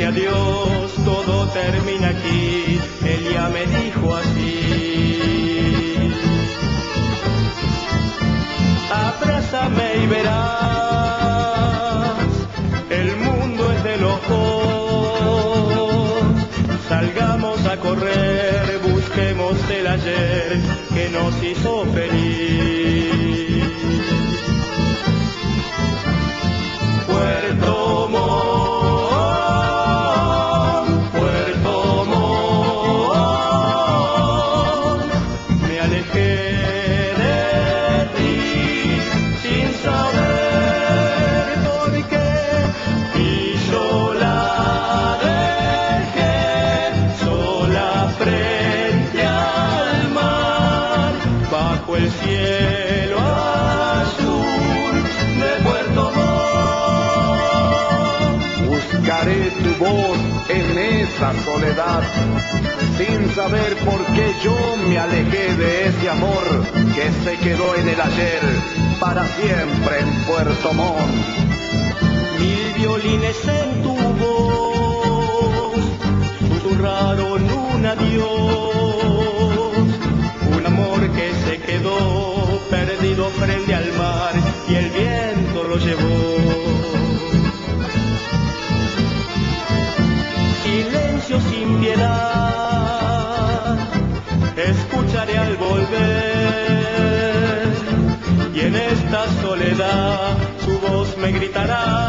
dije adiós, todo termina aquí, ella me dijo así. Abrázame y verás, el mundo es de los dos. Salgamos a correr, busquemos el ayer que nos hizo feliz. Puerto Montt, Puerto Montt, me alejé de ti sin saber por qué, y yo la dejé sola frente al mar, bajo el cielo azul de Puerto Montt. Buscaré tu voz en esa soledad, sin saber por qué yo me alejé de ese amor que se quedó en el ayer, para siempre en Puerto Montt. Mil violines en tu voz susurraron un adiós, un amor que se quedó perdido frente al mar y el viento lo llevó. Silencio sin piedad, escucharé al volver, y en esta soledad su voz me gritará.